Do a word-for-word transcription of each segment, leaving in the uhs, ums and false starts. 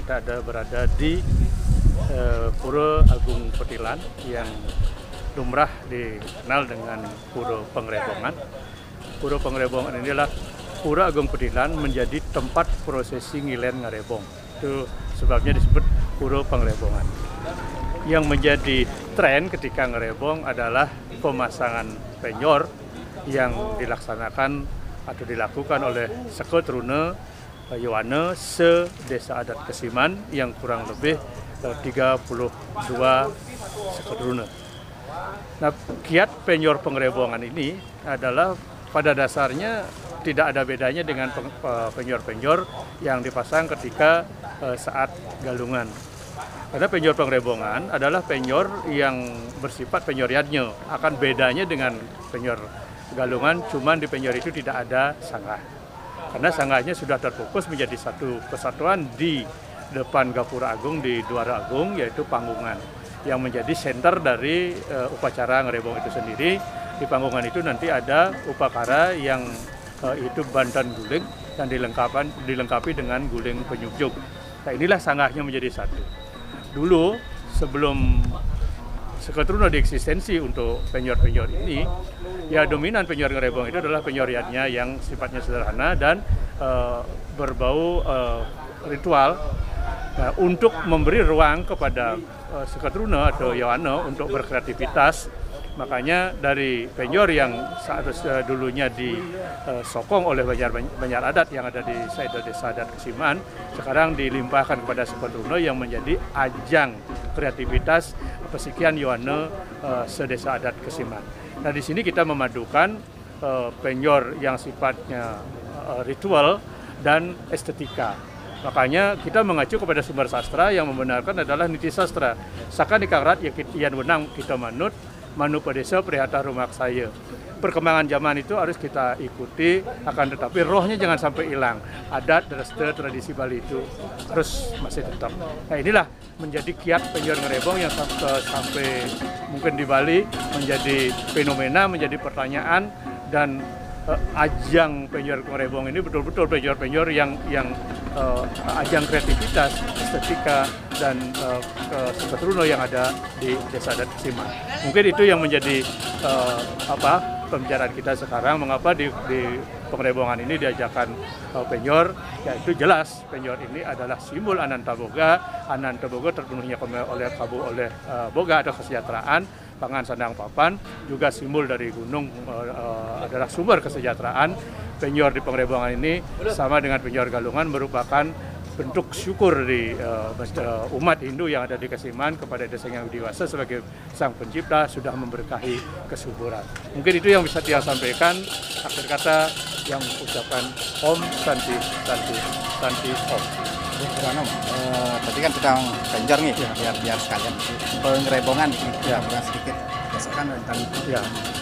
kita ada berada di uh, Pura Agung Petilan yang lumrah dikenal dengan Pura Pengrebongan. Pura Pengrebongan inilah Pura Agung Petilan menjadi tempat prosesi ngilen ngarebong. Itu sebabnya disebut Pura Pengrebongan. Yang menjadi tren ketika ngarebong adalah pemasangan penyor yang dilaksanakan atau dilakukan oleh Seketruna Yowana se Desa Adat Kesiman yang kurang lebih tiga puluh dua Seketruna. Nah, kiat penyor pengrebongan ini adalah pada dasarnya tidak ada bedanya dengan penyor-penyor yang dipasang ketika uh, saat galungan. Karena penyor pengrebongan adalah penyor yang bersifat penyor yadnya. Akan bedanya dengan penyor galungan, cuman di penyor itu tidak ada sanggah. Karena sanggahnya sudah terfokus menjadi satu kesatuan di depan Gapura Agung di Duara Agung, yaitu panggungan yang menjadi center dari uh, upacara ngerebong itu sendiri. Di panggungan itu nanti ada upakara yang uh, itu bantan guling yang dilengkapi, dilengkapi dengan guling penyujuk. Nah, inilah sanggahnya menjadi satu. Dulu sebelum Seketruna dieksistensi untuk penyor-penyor ini, ya dominan penyor ngerebong itu adalah penyor yadnya yang sifatnya sederhana dan uh, berbau uh, ritual. Nah, untuk memberi ruang kepada uh, Seketruna atau Yowana untuk berkreativitas, makanya dari penyor yang saat uh, dulunya disokong oleh banjar-banjar adat yang ada di Desa Adat Kesiman, sekarang dilimpahkan kepada Seketruna yang menjadi ajang kreativitas pesikian Yowana uh, se-Desa Adat Kesiman. Nah, di sini kita memadukan uh, penyor yang sifatnya uh, ritual dan estetika. Makanya kita mengacu kepada sumber sastra yang membenarkan adalah niti sastra. Saka dikangrat ya kian wenang kita manut, manu padesa prihata rumak saya. Perkembangan zaman itu harus kita ikuti, akan tetapi rohnya jangan sampai hilang. Adat, reste, tradisi Bali itu harus masih tetap. Nah, inilah menjadi kiat penyor ngerebong yang sampai mungkin di Bali menjadi fenomena, menjadi pertanyaan, dan uh, ajang penyor ngerebong ini betul-betul penyor-penyor yang yang uh, ajang kreativitas, estetika, dan uh, Seketruna yang ada di Desa Adat Kesiman. Mungkin itu yang menjadi uh, apa pembicaraan kita sekarang, mengapa di, di pengrebongan ini diajarkan uh, penyor, yaitu jelas penyor ini adalah simbol Ananta Boga. Ananta Boga terpenuhnya oleh kabu oleh uh, Boga atau kesejahteraan, pangan sandang papan, juga simbol dari gunung uh, uh, adalah sumber kesejahteraan. Penyor di pengrebongan ini sama dengan penyor galungan merupakan bentuk syukur di uh, umat Hindu yang ada di Kesiman kepada Desa Yang Dewasa sebagai Sang Pencipta sudah memberkahi kesuburan. Mungkin itu yang bisa dia sampaikan. Akhir kata yang ucapkan Om Santi Santi Santi Om. Bukan Om, uh, tadi kan kita penjor nih, ya. biar biar sekalian pengrebongan ya, ya. sedikit gesekan tentang ya.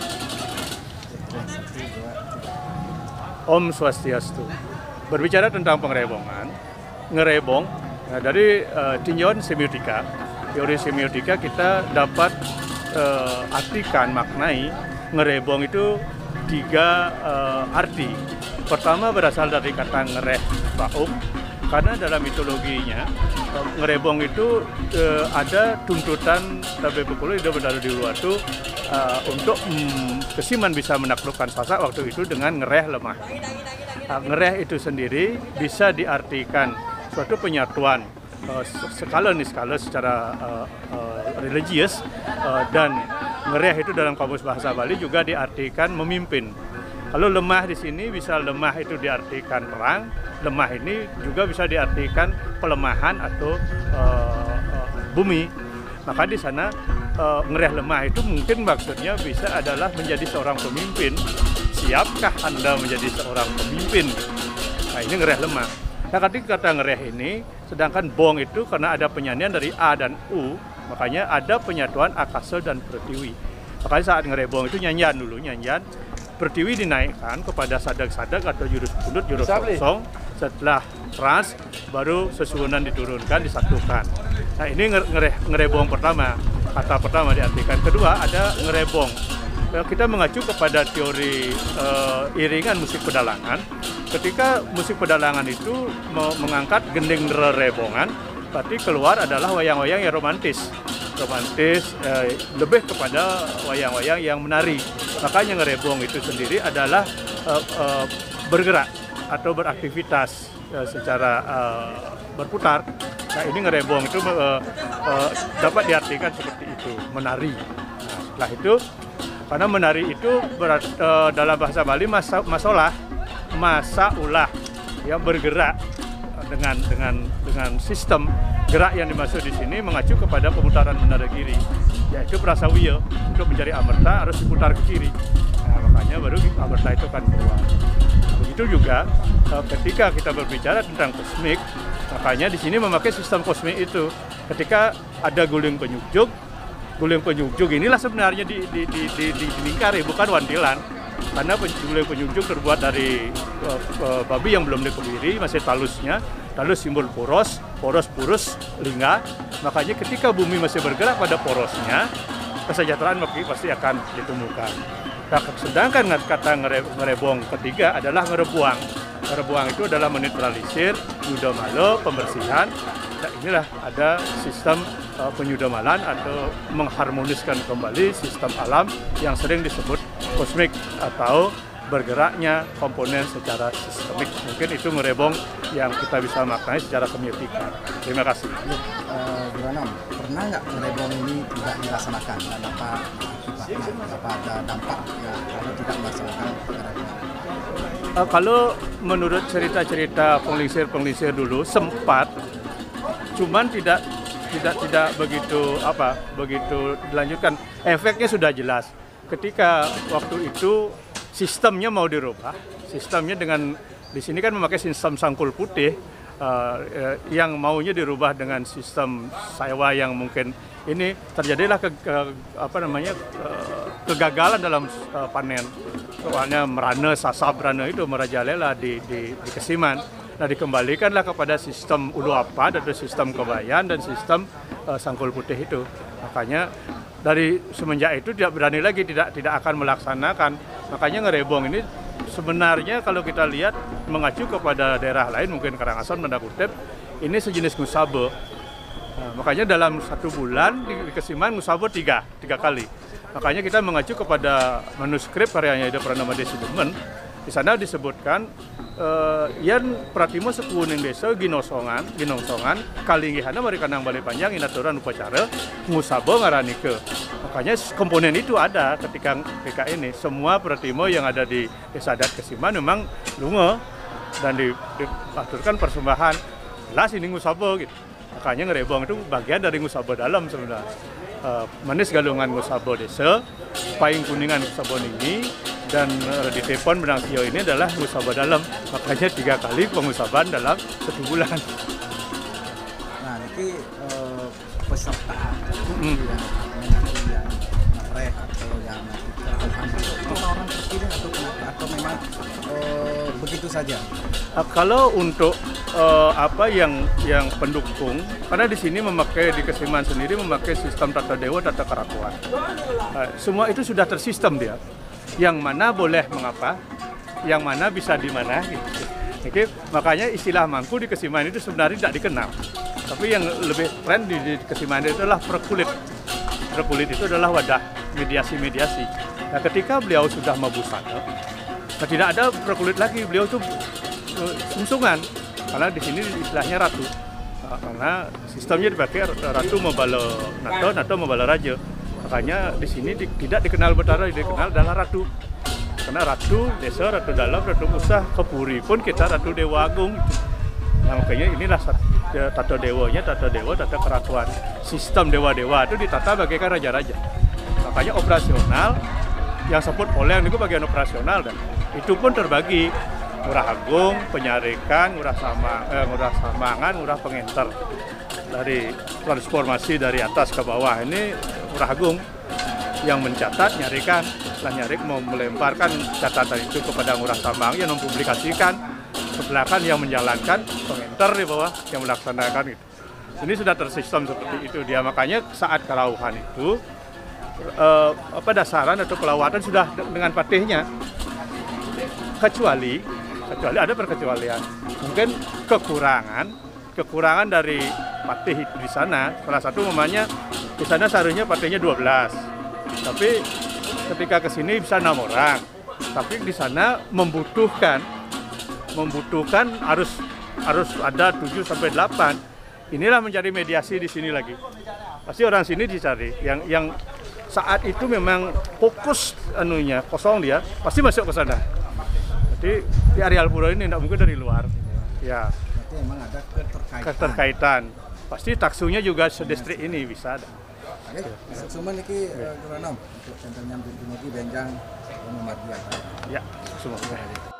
Om Swastiastu. Berbicara tentang pengrebongan, ngerebong, nah dari uh, tinjauan semiotika, teori semiotika kita dapat uh, artikan, maknai ngerebong itu tiga uh, arti. Pertama berasal dari kata ngereh baum, karena dalam mitologinya uh, ngerebong itu uh, ada tuntutan tabe pukul itu berada di luar itu uh, untuk um, Kesiman bisa menaklukkan Sasak waktu itu dengan ngereh lemah. Uh, ngereh itu sendiri bisa diartikan suatu penyatuan uh, skala nih skala secara uh, uh, religius uh, dan ngereh itu dalam kamus bahasa Bali juga diartikan memimpin. Kalau lemah di sini bisa lemah itu diartikan perang, lemah ini juga bisa diartikan pelemahan atau uh, uh, bumi. Maka di sana uh, ngereh lemah itu mungkin maksudnya bisa adalah menjadi seorang pemimpin. Siapkah Anda menjadi seorang pemimpin? Nah, ini ngereh lemah. Nah, ketika kata ngereh ini, sedangkan bong itu karena ada penyanyian dari A dan U, makanya ada penyatuan akasel dan pertiwi. Makanya saat ngerebong itu nyanyian dulu, nyanyian. Pertiwi dinaikkan kepada sadak-sadak atau jurus pundut, jurus kosong. Setelah trans, baru sesuunan diturunkan, disatukan. Nah, ini ngereh, ngerebong pertama, kata pertama diartikan. Kedua, ada ngerebong. Kita mengacu kepada teori uh, iringan musik pedalangan. Ketika musik pedalangan itu mengangkat gending rebongan, berarti keluar adalah wayang-wayang yang romantis. Romantis, eh, lebih kepada wayang-wayang yang menari. Makanya ngerebong itu sendiri adalah eh, eh, bergerak atau beraktivitas eh, secara eh, berputar. Nah ini ngerebong itu eh, eh, dapat diartikan seperti itu, menari. Nah, setelah itu, karena menari itu berat, eh, dalam bahasa Bali masa, masolah, masa ulah yang bergerak dengan dengan dengan sistem gerak yang dimaksud di sini mengacu kepada pemutaran menara kiri, yaitu prasawiya. Untuk mencari amerta harus diputar ke kiri. Nah, makanya baru amerta itu kan keluar. Begitu juga ketika kita berbicara tentang kosmik, makanya di sini memakai sistem kosmik itu. Ketika ada guling penyujuk, guling penyujuk inilah sebenarnya di, di, di, di, di, dilingkari, bukan wantilan. Karena guling penyujuk terbuat dari uh, uh, babi yang belum dikebiri, masih talusnya. Talus simbol poros, poros purus, lingga. Makanya ketika bumi masih bergerak pada porosnya, kesejahteraan pasti akan ditemukan. Nah, sedangkan kata ngerebong ketiga adalah ngerebuang. Ngerebuang itu adalah menetralisir, nyudamalo, pembersihan. Nah, inilah ada sistem uh, penyudamalan atau mengharmoniskan kembali sistem alam yang sering disebut kosmik atau bergeraknya komponen secara sistemik. Mungkin itu ngerebong yang kita bisa maknai secara semiotika. Terima kasih. Uh, gimana? Pernah nggak ngerebong ini tidak dilaksanakan dan apa akibatnya? Apa ada dampak ya kalau tidak melaksanakan ngerebong? Uh, kalau menurut cerita-cerita penglingsir-penglingsir dulu sempat, cuman tidak tidak tidak begitu apa begitu dilanjutkan. Efeknya sudah jelas. Ketika waktu itu sistemnya mau dirubah, sistemnya dengan di sini kan memakai sistem sangkul putih uh, uh, yang maunya dirubah dengan sistem sewa yang mungkin ini terjadilah ke, ke apa namanya uh, kegagalan dalam uh, panen. Soalnya merana sasab merana itu merajalela di, di, di Kesiman. Nah dikembalikanlah kepada sistem ulu apad atau sistem kebayan dan sistem uh, sangkul putih itu. Makanya dari semenjak itu tidak berani lagi, tidak tidak akan melaksanakan. Makanya ngerebong ini sebenarnya kalau kita lihat mengacu kepada daerah lain, mungkin Karangasem, Tanda Kutip, ini sejenis ngusabe. Nah, makanya dalam satu bulan di, di Kesiman ngusabe tiga, tiga kali. Makanya kita mengacu kepada manuskrip karyanya Ida Pranama Desi Demen. Di sana disebutkan uh, yan pratimo sekuning desa ginosongan, ginongsongan, kalinggihana mereka nang balik panjang inaturan upacara ngusabo ngaranike. Makanya komponen itu ada ketika ketika ini semua pratimo yang ada di desa adat Kesiman memang lunga dan diaturkan persembahan. Jelas ini ngusabo gitu. Makanya ngerebong itu bagian dari ngusabo dalam sebenarnya. Uh, manis galungan ngusabo desa, paing kuningan ngusabo ini, dan uh, di Tepon Benang Sio ini adalah ngusaba dalam. Makanya tiga kali pengusaban dalam satu bulan. Nah, ini uh, peserta mm. yang yang ngereh atau yang tertuhan itu orang terpilih atau kenapa atau memang uh, begitu saja? Uh, kalau untuk uh, apa yang yang pendukung, karena di sini memakai di Kesiman sendiri memakai sistem tata dewa, tata kerakuan. Uh, semua itu sudah tersistem dia. Yang mana boleh mengapa, yang mana bisa di mana gitu. Oke, makanya istilah mangku di Kesiman itu sebenarnya tidak dikenal. Tapi yang lebih tren di, di Kesiman itu adalah perkulit. Perkulit itu adalah wadah mediasi-mediasi. Nah, ketika beliau sudah mabusana, nah tidak ada perkulit lagi, beliau itu uh, sungsungan. Karena di sini istilahnya ratu. Nah, karena sistemnya dipakai ratu membala nato, nato membala raja. Makanya di sini di, tidak dikenal Betara, dikenal adalah ratu. Karena ratu desa, ratu dalam, ratu usah, kepuri pun kita ratu Dewa Agung. Nah makanya inilah tata dewanya, tata dewa, tata keratuan. Sistem dewa-dewa itu ditata bagaikan raja-raja. Makanya operasional yang sebut oleh itu bagian operasional dan itu pun terbagi. Ngurah Agung, penyarikan, ngurah sama, eh, ngurah samangan, ngurah pengenter. Dari transformasi dari atas ke bawah ini Ngurah Agung yang mencatat, nyarikan, setelah nyarik mau melemparkan catatan itu kepada Ngurah Samang yang mempublikasikan, kebelakang yang menjalankan, pengenter di bawah yang melaksanakan itu. Ini sudah tersistem seperti itu dia, makanya saat kelauhan itu eh, apa dasaran atau pelawatan sudah dengan patihnya, kecuali kecuali ada perkecualian, mungkin kekurangan kekurangan dari patih itu di sana. Salah satu namanya di sana seharusnya patihnya dua belas. Tapi ketika ke sini bisa enam orang. Tapi di sana membutuhkan membutuhkan harus harus ada tujuh sampai delapan. Inilah menjadi mediasi di sini lagi. Pasti orang sini dicari yang yang saat itu memang fokus anunya kosong dia pasti masuk ke sana. Jadi di areal pura ini tidak mungkin dari luar. Ya. Berarti memang ada keterkaitan. Keterkaitan. Pasti taksunya juga sedistrik ini bisa ada. Oke, sumen iki Guru Nom untuk senternya Bintuni Benjang Muhammadiyah. Ya, semua.